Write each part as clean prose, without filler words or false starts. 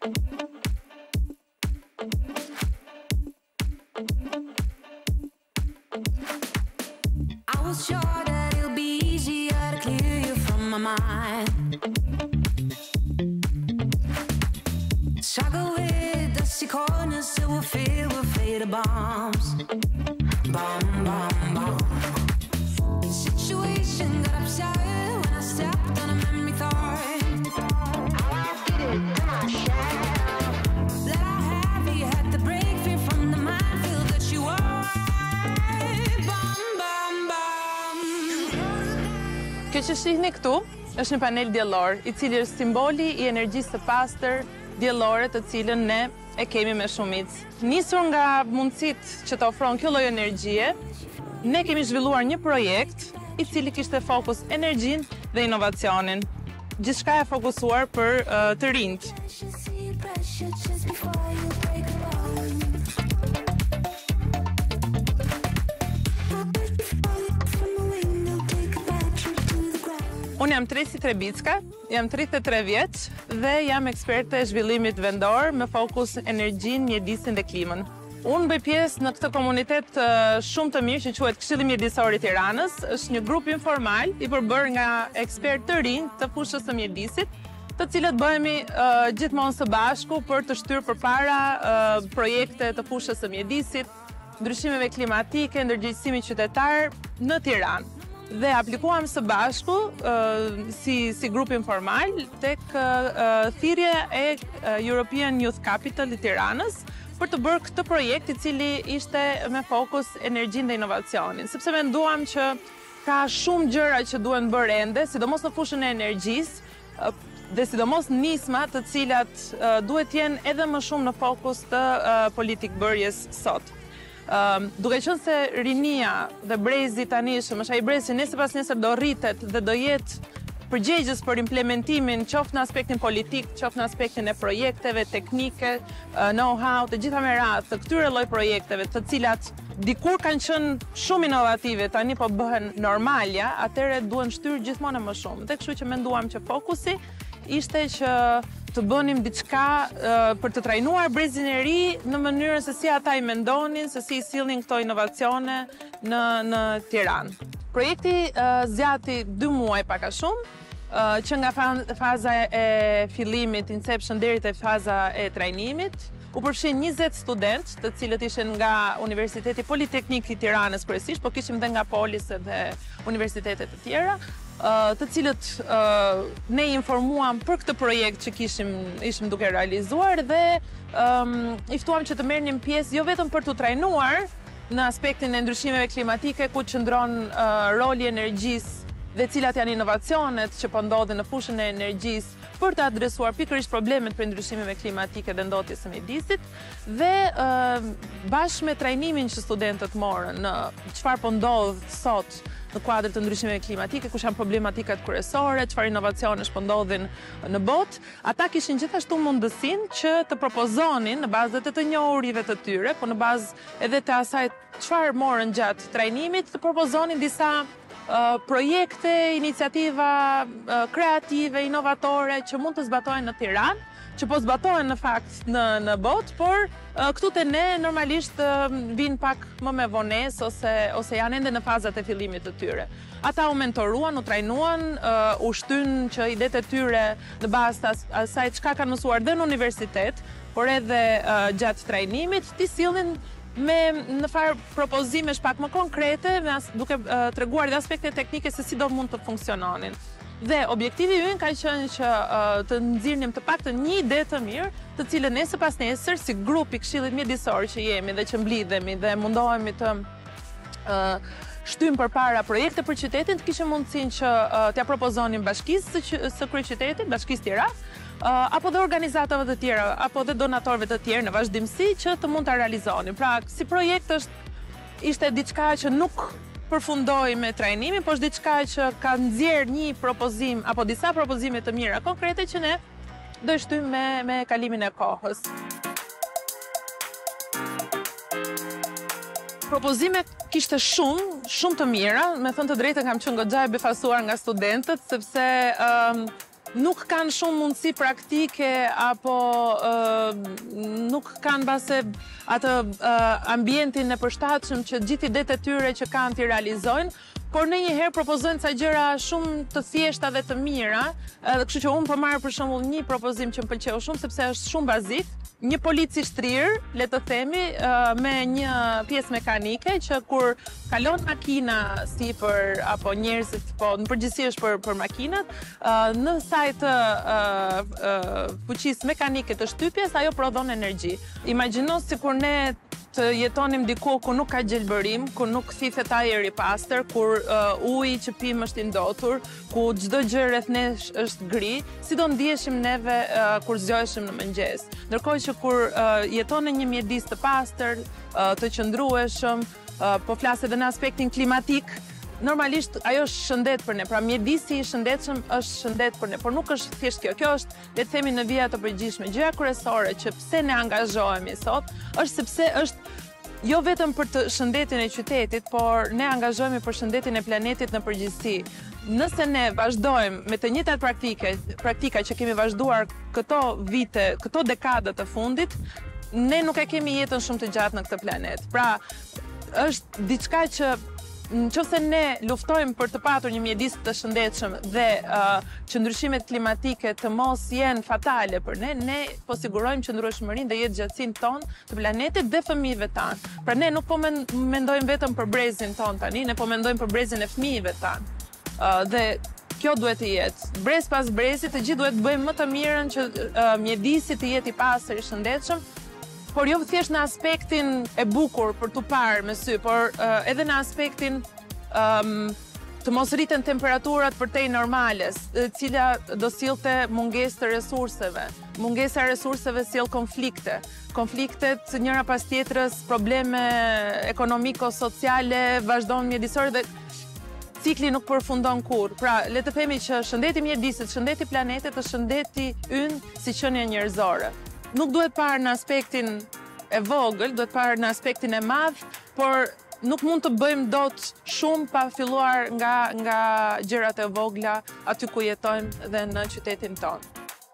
I was sure that it'll be easier to clear you from my mind. Struggle with dusty corners that were filled with fatal bombs. Bomb, bomb, bomb. Situation got upset when I stepped on a memory thought. That I have you had to break free from the minefield that you are. Bomb, bomb, bomb. Kjo që shihni këtu është një panel diellor, I cili është simboli I energjisë së pastër diellore të cilën ne e kemi me shumicë. Nisur nga mundësitë që të ofron kjo lloj energjie, ne kemi zhvilluar një projekt I cili kishte fokus energjinë dhe inovacionin. Gjithçka e fokusuar për të rinjt. Unë jam Tresi Trebicka, jam 33 vjeç dhe jam eksperte e zhvillimit vendor me fokus energjinë, mjedisin dhe klimën. Unë bëj pjesë në këtë komunitet shumë të mirë që quhet Këshilli Mjedisor I Tiranës, është një grup informal I përbërë nga ekspertë të rinj të fushës së mjedisit, të cilët bëhemi gjithmonë së bashku për të shtyrë përpara projekte të fushës së mjedisit, ndryshimeve klimatike, ndërgjegjësimit qytetar në Tiranë. Dhe aplikuam së bashku si grup informal tek thirrja e European Youth Capital I Tiranës për të bërë këtë projekt I cili ishte me fokus energjinë dhe inovacionin, sepse menduam që ka shumë gjëra që duhen bërë ende, sidomos në fushën e energjisë dhe sidomos nisma të cilat duhet jenë edhe më shumë në fokus të politikbërjes sot. Duke qenë se rinia dhe brezi tanishëm është ai brez që nesër pas nesër do rritet dhe do jetë përgjegjës për implementimin qoftë në aspektin politik, qoftë në aspektin e projekteve, teknike, know-how, të gjitha me radhë të këtyre lloj projekteve, të cilat dikur kanë qenë shumë inovative, tani po bëhen normalja, atëherë duhen shtyrë gjithmonë më shumë. Dhe kështu që menduam që fokusi ishte që të bënim diçka për të trajnuar brezin e ri në mënyrën se si ata I mendonin, se si I sillnin këto inovacione në Tiranë. Projekti zgjati 2 muaj pak a shumë, që nga faza e fillimit, inception deri te faza e trajnimit, u përfshin 20 studentë, të cilët ishin nga Universiteti Politeknik I Tiranës kryesisht, po kishim dhe nga Polis dhe universitetet të tjera, të cilët ne informuam për këtë projekt që ishim duke realizuar dhe I ftuam që të merrnin pjesë jo vetëm për të trajnuar në aspektin e ndryshimeve klimatike ku qëndron roli I energjisë dhe cilat janë inovacionet që po ndodhin në fushën e energjisë për të adresuar pikërisht problemet për ndryshimeve klimatike dhe ndotjes së mjedisit dhe bashkë me trajnimin që studentët morën në çfarë po ndodh sot në kuadër të ndryshimeve klimatike, kush janë problematikat kryesore, çfarë inovacionesh po ndodhin në botë, ata kishin gjithashtu mundësinë që të propozonin në bazë të njohurive të tyre, po në bazë edhe të asaj çfarë morën gjatë trajnimit, të propozonin disa projekte, iniciativa kreative, inovatore që mund të zbatohen në Tiranë, që po zbatohen në fakt në botë, por këtu te ne normalisht vinë pak më me vonesë ose janë ende në fazat e fillimit të tyre. Ata u mentoruan, u trajnuan, u shtyn që idetë e tyre në bazë të asaj çka kanë mësuar dhe në universitet, por edhe gjatë trajnimit, t'i sillnin me në farë propozimesh pak më konkrete, duke treguar dhe aspekte teknike se si do mund të funksiononin. Dhe objektivi ynë ka qenë që të nxirrim të paktën një ide të mirë, të cilën nesër pas nesër si grup I Këshillit Mjedisor që jemi dhe që mblidhemi dhe mundohemi të shtym përpara projekte për qytetin, të kishim mundësinë që t'ia propozonim bashkisë së kryeqytetit, bashkisë Tiranë, apo dhe organizatave të tjera, apo dhe donatorëve të tjerë në vazhdimsi që të mund ta realizonin. Pra, si projekt ishte diçka që nuk përfundoi me trajnimin, por është diçka që ka nxjerrë një propozim apo disa propozime të mira konkrete që ne do I shtym me kalimin e kohës. Propozime kishte shumë të mira, me thënë të drejtën kam qenë goxha e befasuar nga studentët, sepse nuk kanë shumë mundësi praktike apo nuk kanë base atë ambientin e përshtatshëm që gjithë idetë e tyre që kanë t'i realizojnë, por në njëherë propozojnë ca gjëra shumë të thjeshta dhe të mira, kështu që unë po marr për shembull një propozim që më pëlqeu shumë sepse është shumë bazik. Një polici shtrirë, le të themi, me një pjesë mekanike që kur kalon makina sipër apo njerëzit, po në përgjithësi është për makinat, në saj të fuqisë mekanike të shtypjes, ajo prodhon energji. Imagjino sikur ne të jetonim diku ku nuk ka gjelbërim, ku nuk thithet ajër i pastër, kur uji që pim është i ndotur, ku çdo gjë rreth nesh është gri, si do ndiheshim neve kur zgjoheshim në mëngjes. Ndërkohë që kur jeton në një mjedis të pastër, të qëndrueshëm, po flas edhe në aspektin klimatik, normalisht ajo është shëndet për ne, pra mjedisi i shëndetshëm është shëndet për ne, por nuk është thjesht kjo. Kjo është, le të themi, në vija të përgjithshme. Gjëja kryesore që pse ne angazhohemi sot është sepse është jo vetëm për të shëndetin e qytetit, por ne angazhohemi për shëndetin e planetit në përgjithësi. Nëse ne vazhdojmë me të njëjtat praktika që kemi vazhduar këto vite, këto dekada të fundit, ne nuk e kemi jetën shumë të gjatë në këtë planet. Pra, është diçka që nëse ne luftojmë për të patur një mjedis të shëndetshëm dhe që ndryshimet klimatike të mos jenë fatale për ne, ne po sigurojmë qëndrueshmërinë dhe jetëgjatësinë tonë të planetit dhe fëmijëve tanë. Pra ne nuk po mendojmë vetëm për brezin tonë tani, ne po mendojmë për brezin e fëmijëve tanë. Dhe kjo duhet të jetë. Brez pas brezit, të gjithë duhet të bëjmë më të mirën që mjedisi të jetë i pastër, i shëndetshëm, por jo thjesht në aspektin e bukur për t'u parë me sy, por edhe në aspektin të mos rriten temperaturat përtej normales, cila do sillte mungesë të resurseve. Mungesa e resurseve sjell konflikte. Konfliktet njëra pas tjetrës, probleme ekonomiko-sociale, vazhdon mjedisore dhe cikli nuk përfundon kurrë. Pra, le të themi që shëndeti mjedisit, shëndeti planetit është shëndeti ynë si qenie njerëzore. Nuk duhet parë në aspektin e vogël, duhet parë në aspektin e madh, por nuk mund të bëjmë dot shumë pa filluar nga gjërat e vogla aty ku jetojmë dhe në qytetin tonë.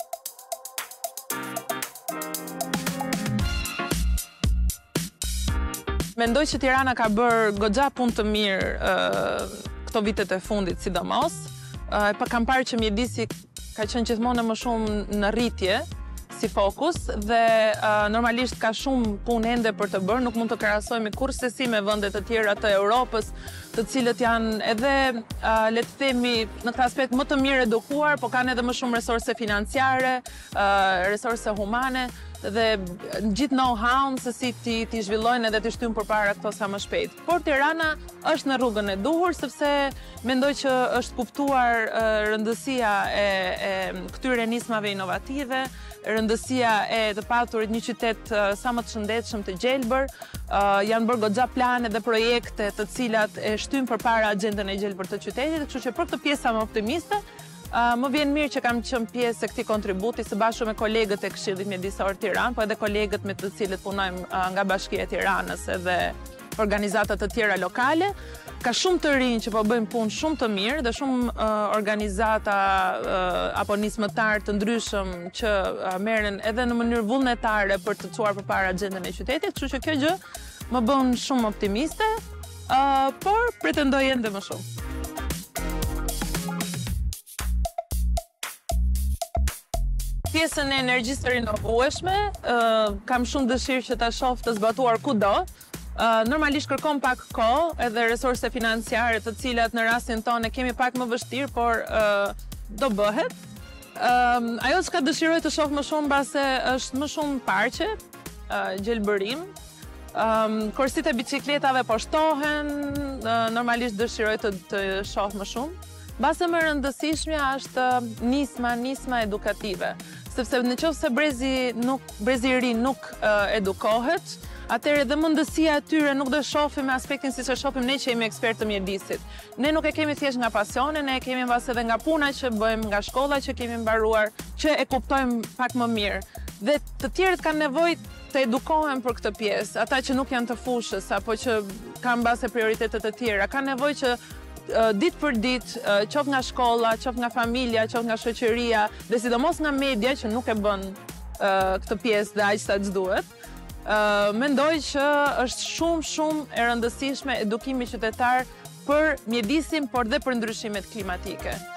Mendoj që Tirana ka bërë goxha punë të mirë këto vitet e fundit sidomos. Kam parë që mjedisi ka qenë gjithmonë më shumë në rritje si fokus dhe normalisht ka shumë punë ende për të bërë, nuk mund të krahasojmë kurrësi me vende të tjera të Europës, të cilët janë edhe le të themi në këtë aspekt më të mirë edukuar, por kanë edhe më shumë resurse financiare, resurse humane dhe gjithë know-how se si ti zhvillojnë edhe ti shtyjnë përpara këto sa më shpejt. Por Tirana është në rrugën e duhur sepse mendoj që është kuptuar rëndësia e këtyre nismave inovative, rëndësia e të paturit një qytet sa më të shëndetshëm, të gjelbër, janë bërë goxha plane dhe projekte të cilat e shtyn përpara agjendën e gjelbër të qytetit, kështu që për këtë pjesë jam optimiste. Më vjen mirë që kam qenë pjesë e këtij kontributi së bashku me kolegët e Këshillit Mjedisor Tiranë, po edhe kolegët me të cilët punojmë nga Bashkia e Tiranës edhe organizata të tjera lokale. Ka shumë të rinj që po bëjmë punë shumë të mirë dhe shumë organizata apo nismëtar të ndryshëm që merren edhe në mënyrë vullnetare për të çuar përpara agjendën e qytetit, kështu që kjo gjë më bën shumë optimiste, por pretendoj ende më shumë. Pjesën e energjisë të rinovueshme, kam shumë dëshirë që ta shoh të zbatuar kudo. Normalisht kërkon pak kohë edhe resurse financiare të cilat në rastin tonë kemi pak më vështirë, por do bëhet. Ajo që ka dëshiroj të shoh më shumë base është më shumë parqe, gjelbërim. Korsitë e bicikletave po shtohen, normalisht dëshiroj të shoh më shumë. Base më rëndësishmja është nisma edukative, sepse nëse brezi i ri nuk edukohet, atëherë edhe mundësia e tyre nuk do shohim me aspektin siç e shohim ne që jemi ekspertë të mjedisit. Ne nuk e kemi thjesht nga pasioni, ne e kemi mbas edhe nga puna që bëjmë, nga shkolla që kemi mbaruar, që e kuptojmë pak më mirë. Dhe të tjerët kanë nevojë të edukohen për këtë pjesë, ata që nuk janë të fushës apo që kanë mbase prioritetet të tjera, kanë nevojë që ditë për ditë, qoftë nga shkolla, qoftë nga familja, qoftë nga shoqëria, dhe sidomos nga media që nuk e bën këtë pjesë dhe aq sa duhet. Mendoj që është shumë e rëndësishme edukimi qytetar për mjedisin, por dhe për ndryshimet klimatike.